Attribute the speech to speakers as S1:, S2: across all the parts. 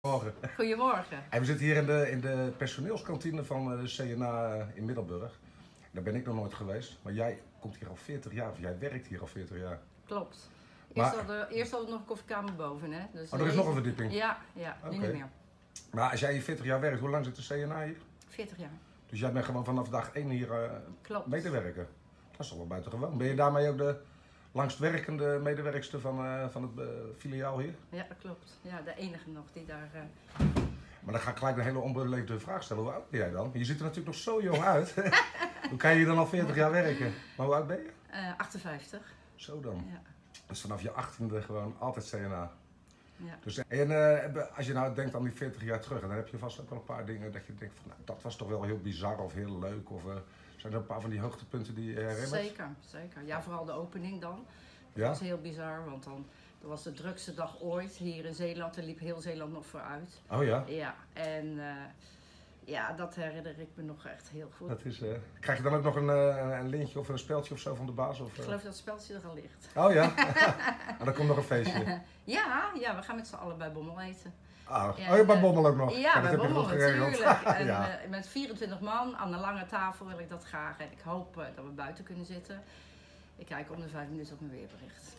S1: Morgen.
S2: Goedemorgen.
S1: En we zitten hier in de personeelskantine van de CNA in Middelburg. Daar ben ik nog nooit geweest, maar jij komt hier al 40 jaar, of jij werkt hier al 40 jaar.
S2: Klopt.
S1: Maar-
S2: Eerst hadden we nog een koffiekamer boven, hè? Dus
S1: Oh, er is nog een verdieping?
S2: Ja, nu
S1: Oké.
S2: niet meer.
S1: Maar als jij hier 40 jaar werkt, hoe lang zit de CNA hier?
S2: 40 jaar.
S1: Dus jij bent gewoon vanaf dag 1 hier
S2: Klopt.
S1: medewerker. Dat is toch wel buitengewoon. Ben je daarmee ook de langstwerkende medewerkster van het filiaal hier?
S2: Ja, dat klopt. Ja, de enige nog die daar...
S1: Maar dan ga ik gelijk een hele onbeleefde vraag stellen. Hoe oud ben jij dan? Je ziet er natuurlijk nog zo jong uit. Hoe kan je hier dan al 40 jaar werken? Maar hoe oud ben je?
S2: 58.
S1: Zo dan.
S2: Ja.
S1: Dus vanaf je 18e gewoon altijd CNA.
S2: Ja.
S1: Dus, als je nou denkt aan die 40 jaar terug, dan heb je vast ook wel een paar dingen dat je denkt van, nou, dat was toch wel heel bizar of heel leuk. Of zijn er een paar van die hoogtepunten die je herinnert?
S2: Zeker, zeker. Ja, vooral de opening dan. Dat
S1: Ja?
S2: was heel bizar, want dat was de drukste dag ooit hier in Zeeland. Daar liep heel Zeeland nog vooruit.
S1: Oh ja?
S2: Ja, en ja, dat herinner ik me nog echt heel goed.
S1: Dat is, krijg je dan ook nog een lintje of een speldje of zo van de baas? Of,
S2: Ik geloof dat het speltje er al ligt.
S1: Oh ja? En dan komt nog een feestje.
S2: Ja, we gaan met z'n allen bij Bommel eten.
S1: Ah,
S2: Ja,
S1: oh, je bij Bommel ook nog?
S2: Ja,
S1: dat
S2: bij
S1: heb je
S2: Bommel
S1: goed geregeld.
S2: natuurlijk. En
S1: Ja.
S2: met 24 man aan de lange tafel wil ik dat graag. En ik hoop dat we buiten kunnen zitten. Ik kijk om de 5 minuten op mijn weerbericht.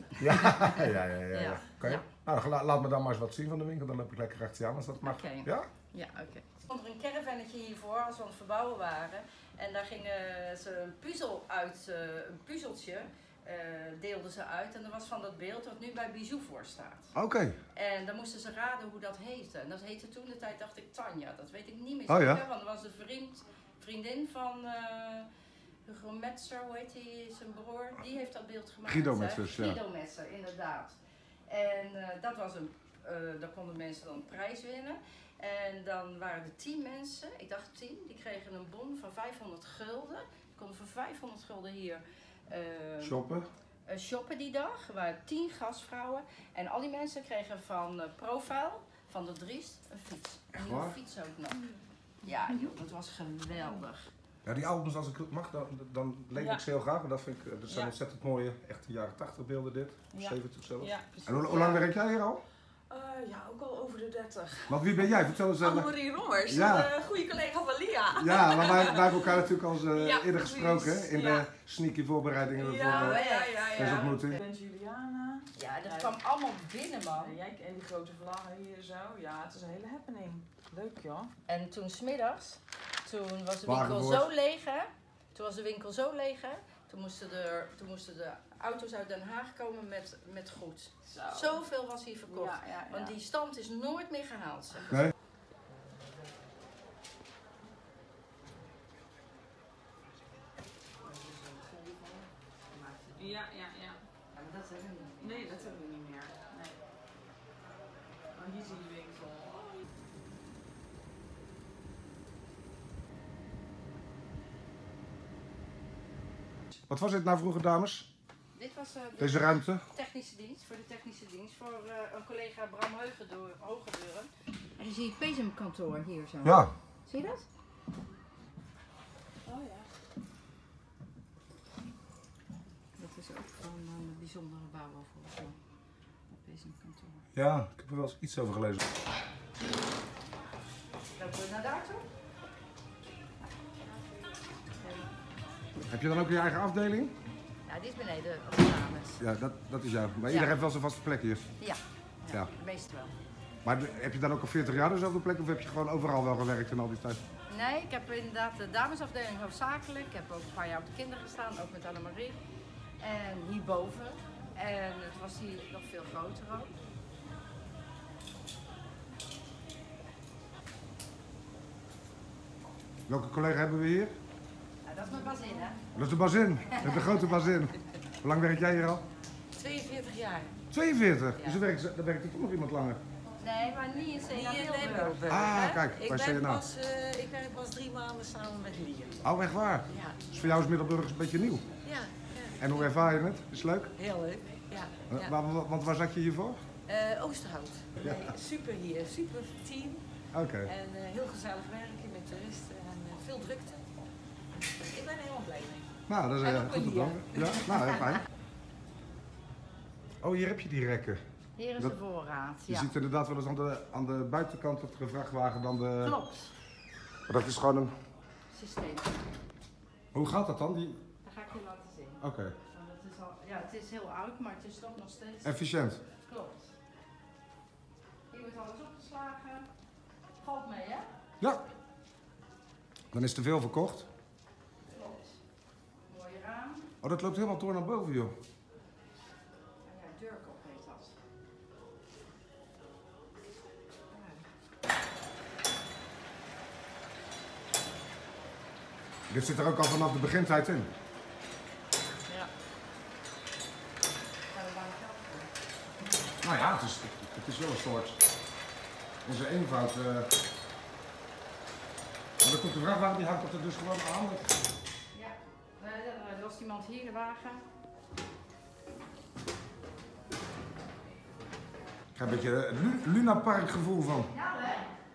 S1: Ja. Oké.
S2: Ja.
S1: Nou, laat me dan maar eens wat zien van de winkel. Dan loop ik lekker achter je aan als dat mag.
S2: Oké.
S1: Ja?
S2: Ja, oké. Er stond er een caravannetje hiervoor als we aan het verbouwen waren. En daar gingen ze een puzzel uit, een puzzeltje deelden ze uit. En dat was van dat beeld wat nu bij Bijou voor staat.
S1: Oké.
S2: En dan moesten ze raden hoe dat heette. En dat heette toen de tijd, dacht ik, Tanja. Dat weet ik niet meer
S1: Oh,
S2: zeker,
S1: ja?
S2: want dat was de vriendin van Hugo Metzer, hoe heet hij, zijn broer. Die heeft dat beeld gemaakt.
S1: Guido
S2: hè?
S1: Metzer, ja.
S2: Guido Metzer, inderdaad. En dat was daar konden mensen dan een prijs winnen. En dan waren er 10 mensen, ik dacht 10, die kregen een bon van 500 gulden. Die konden voor 500 gulden hier
S1: Shoppen.
S2: shoppen die dag. Er waren 10 gastvrouwen. En al die mensen kregen van Profile, van de Driest, een fiets. Een nieuwe
S1: waar?
S2: fiets ook nog. Ja joh, dat was geweldig.
S1: Ja, die albums, als ik het mag, dan leen ik ze heel graag. Want dat, vind ik, dat zijn
S2: Ja.
S1: ontzettend mooie, echt de jaren 80 beelden dit. Of
S2: Ja.
S1: 70 zelfs.
S3: Ja, precies.
S1: En hoe lang werk jij hier al?
S3: Ja, ook al over de 30.
S1: Want wie ben jij? Vertel eens.
S3: Annemarie Rommers,
S1: Ja.
S3: een goede collega van Lia.
S1: Ja, maar wij hebben elkaar natuurlijk al eens
S3: Ja,
S1: eerder
S3: precies.
S1: gesproken hè, in
S3: Ja.
S1: de sneaky voorbereidingen voor
S3: Ja.
S1: deze ontmoeting.
S3: Ik ben Juliana.
S2: Ja, dat kwam allemaal binnen man.
S3: En jij en die grote vlaggen hier zo. Ja, het is een hele happening. Leuk joh.
S2: En toen 's middags, toen was de
S1: Wagenwoord.
S2: winkel zo leeg hè. Toen was de winkel zo leeg hè. Toen moesten de auto's uit Den Haag komen met goed. Zoveel was hier verkocht.
S3: Ja.
S2: Want die stand is nooit meer gehaald. Zeg.
S1: Nee?
S3: Ja.
S2: Ja, maar dat hebben we niet.
S3: Nee, dat hebben we niet meer. Nee. Maar hier zie je winkel.
S1: Wat was dit nou vroeger, dames?
S2: Dit was
S1: Deze ruimte?
S2: technische dienst, voor de technische dienst, voor een collega Bram Hogeburen. En dan zie je het bezemkantoor hier zo.
S1: Ja.
S2: Zie je dat?
S3: Oh ja.
S2: Dat is ook gewoon een bijzondere bouw volgens mij. Het bezemkantoor.
S1: Ja, ik heb er wel eens iets over gelezen.
S2: Lopen we naar daar toe?
S1: Heb je dan ook je eigen afdeling?
S2: Ja, die is beneden op de dames.
S1: Ja, dat is jou. Maar
S2: Ja.
S1: iedereen heeft wel zijn vaste plek hier.
S2: Ja,
S1: Ja.
S2: de meeste wel.
S1: Maar heb je dan ook al 40 jaar dezelfde plek of heb je gewoon overal wel gewerkt in al die tijd?
S2: Nee, ik heb inderdaad de damesafdeling hoofdzakelijk. Ik heb ook een paar jaar op de kinderen gestaan, ook met Annemarie. En hierboven. En het was hier nog veel groter ook.
S1: Welke collega hebben we hier?
S2: Ja, dat is mijn bazin, hè?
S1: Dat is de bazin. De grote bazin. Hoe lang werk jij hier al?
S2: 42 jaar.
S1: 42?
S2: Ja.
S1: Dus dan werkt er toch nog iemand langer.
S2: Nee, maar niet in CNA Middelburg.
S1: Ah, kijk, bij CNA.
S3: Ik werk pas 3 maanden samen met Lia.
S1: Oh, echt waar?
S3: Ja.
S1: Dus voor jou is Middelburg een beetje nieuw.
S3: Ja,
S1: En hoe ervaar je het? Is het leuk?
S3: heel leuk. Ja.
S1: Want waar zat je hiervoor?
S3: Oosterhout. Nee, super hier, super team.
S1: Oké.
S3: En heel gezellig werken met toeristen en veel drukte. Ik ben er helemaal blij mee.
S1: Nou, dat is
S3: En ook
S1: goed te
S3: Lia.
S1: horen. Ja, nou, heel fijn. Oh, hier heb je die rekken.
S2: Hier is
S1: Dat-
S2: de voorraad.
S1: Je
S2: Ja.
S1: ziet inderdaad wel eens aan de buitenkant op de vrachtwagen dan de...
S2: Klopt.
S1: Maar dat is gewoon een...
S2: Systeem.
S1: Hoe gaat dat dan? Die...
S2: Dat ga ik je laten zien.
S1: Oké.
S2: Want het is al, ja, het is heel oud, maar het is toch nog steeds.
S1: Efficiënt.
S2: Klopt. Hier wordt alles opgeslagen. Valt mee, hè?
S1: Ja. Dan is te veel verkocht.
S2: Klopt. Mooie raam.
S1: Oh, dat loopt helemaal door naar boven, joh.
S2: En ja, deurkop heet dat.
S1: Dit zit er ook al vanaf de begintijd in.
S2: Ja. Gaan we bijna geld voor.
S1: Nou ja, het is wel een soort... Onze eenvoud... Maar dan komt de vrachtwagen, die hangt er dus gewoon aan.
S2: Ja. Dan lost iemand hier de wagen.
S1: Ik krijg een beetje het Luna Park gevoel van.
S2: Ja, hè?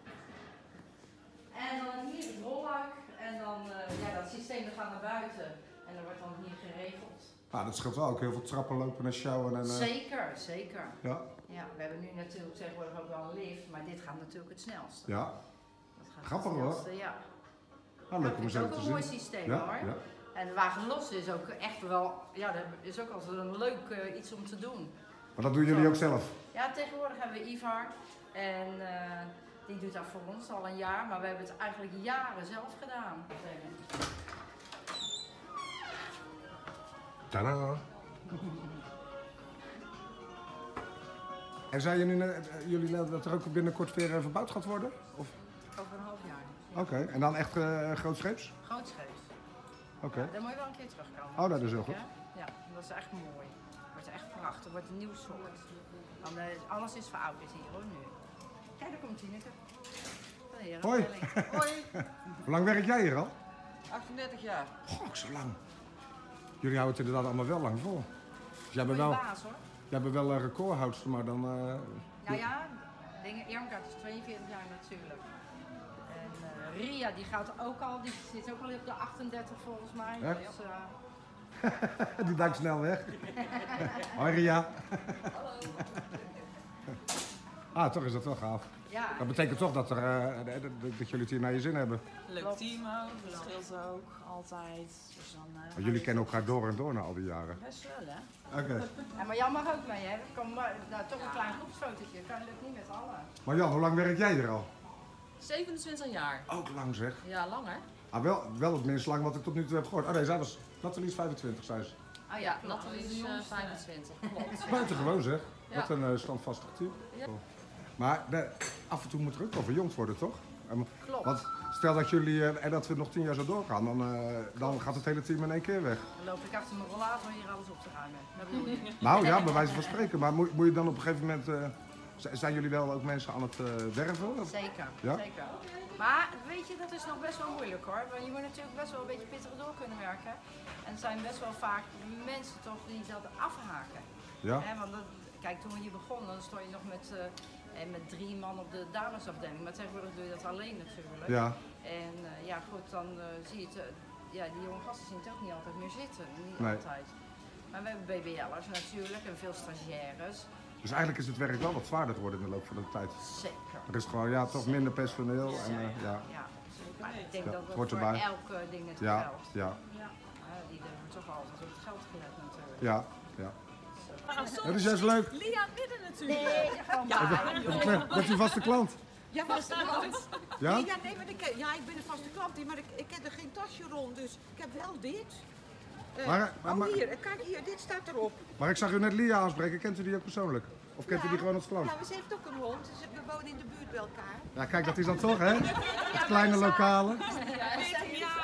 S2: En dan hier het rolluik. En dan, ja, dat systeem dat gaat naar buiten. En dat wordt dan hier geregeld.
S1: Nou, dat scheelt wel ook heel veel trappen lopen en sjouwen en...
S2: Zeker, zeker.
S1: Ja,
S2: Ja, we hebben nu natuurlijk tegenwoordig ook wel een lift, maar dit gaat natuurlijk het snelste.
S1: ja.
S2: Dat gaat
S1: Grappig,
S2: het
S1: hoor.
S2: snelste, ja.
S1: Nou, leuk om
S2: Het
S1: eens
S2: is
S1: even
S2: ook
S1: te
S2: een mooi
S1: zien.
S2: systeem
S1: Ja,
S2: hoor.
S1: ja.
S2: En de wagen los is ook echt wel, ja, dat is ook altijd een leuk iets om te doen.
S1: Maar dat doen jullie ook zelf?
S2: Ja, tegenwoordig hebben we Ivar en die doet dat voor ons al een jaar, maar we hebben het eigenlijk jaren zelf gedaan.
S1: Tadaa. En zei je nu net, jullie net dat er ook binnenkort weer verbouwd gaat worden? Of?
S2: Over een half jaar.
S1: Oké, en dan echt grootscheeps?
S2: Grootscheeps.
S1: Oké.
S2: Dan moet je wel een keer terugkomen.
S1: Oh, dat is heel goed.
S2: Ja, dat is echt mooi. Het wordt echt prachtig. Het wordt een nieuw soort. Want, alles is verouderd hier hoor nu. Kijk, daar komt Tineke.
S1: Hoi.
S3: Hoi,
S1: Hoe lang werk jij hier al?
S3: 38 jaar.
S1: Goh, zo lang. Jullie houden het inderdaad allemaal wel lang vol. Dus jij bent
S2: Goeie
S1: wel,
S2: baas hoor.
S1: jij bent wel een recordhoudster, maar dan...
S2: Nou ja, Irmgard is 42 jaar natuurlijk. En Ria die gaat ook al, die zit ook al op de 38 volgens mij.
S1: Echt?
S2: Dus,
S1: Die duikt snel weg. Hoi Ria. Ah, toch is dat wel gaaf.
S2: ja,
S1: Dat betekent toch dat, dat jullie het hier naar je zin hebben.
S3: Leuk
S2: Klopt.
S3: team ook, dat scheelt ook altijd. Dus dan,
S1: Want jullie kennen elkaar door en door na al die jaren.
S3: Best wel hè?
S1: Oké.
S2: en maar Jan mag ook mee hè. Er komt nou, toch een klein groepsfotootje, kan lukt niet met allen.
S1: Maar Jan, hoe lang werk jij hier al?
S3: 27 jaar.
S1: Ook lang zeg.
S3: Ja, lang hè?
S1: Ah, wel het minst lang wat ik tot nu toe heb gehoord. Oh nee, zij was Nathalie is 25, zei ze.
S2: Oh
S3: Ja,
S2: klopt.
S3: Nathalie is 25, klopt.
S1: Buitengewoon zeg.
S3: Ja.
S1: Wat een standvastig type.
S3: Ja.
S1: Maar af en toe moet er ook wel verjongd worden, toch?
S2: Klopt.
S1: Want stel dat jullie en dat we nog 10 jaar zo doorgaan, dan gaat het hele team in één keer weg.
S2: Dan loop ik achter mijn rollator hier alles op te ruimen. Dat bedoel ik.
S1: Nou ja, bij wijze van spreken. Maar moet je dan op een gegeven moment... zijn jullie wel ook mensen aan het werven? Of?
S2: Zeker,
S1: Ja?
S2: zeker. Maar weet je, dat is nog best wel moeilijk hoor. Want je moet natuurlijk best wel een beetje pittig door kunnen werken. En er zijn best wel vaak mensen toch die dat afhaken.
S1: Ja?
S2: Hè, want kijk, toen we hier begonnen, dan stond je nog met 3 man op de damesafdeling. Maar tegenwoordig doe je dat alleen natuurlijk.
S1: Ja.
S2: En ja goed, dan zie je het, ja, die jonge gasten zien het ook niet altijd meer zitten. Niet
S1: Nee.
S2: altijd. Maar we hebben BBL'ers natuurlijk en veel stagiaires.
S1: Dus eigenlijk is het werk wel wat zwaarder geworden in de loop van de tijd.
S2: Zeker.
S1: Er is gewoon toch minder personeel. En, ja.
S2: Ja, maar ik denk
S1: Ja,
S2: dat
S1: het
S2: dat
S1: hoort
S2: voor
S1: erbij.
S2: elk ding natuurlijk
S1: Ja,
S2: geldt.
S1: ja,
S2: Ja, die wordt toch altijd op het geld gelet natuurlijk.
S1: ja, ja.
S3: Maar
S1: Dat is juist leuk.
S3: Lia midden natuurlijk.
S2: Nee, gewoon
S3: Ja,
S1: Dat is uw vaste klant.
S4: Ja, vaste klant.
S1: Ja?
S4: Nee, ja, nee, maar ik ben een vaste klant, maar ik heb er geen tasje rond, dus ik heb wel dit.
S1: Maar-
S4: hier, kijk hier, dit staat erop.
S1: Maar ik zag u net Lia aanspreken. Kent u die ook persoonlijk? Of kent u die gewoon als klant?
S4: Ja, maar ze heeft ook een hond, dus we wonen in de buurt bij elkaar.
S1: Ja, kijk, dat is dan toch, hè? Het kleine lokale.
S4: Ja,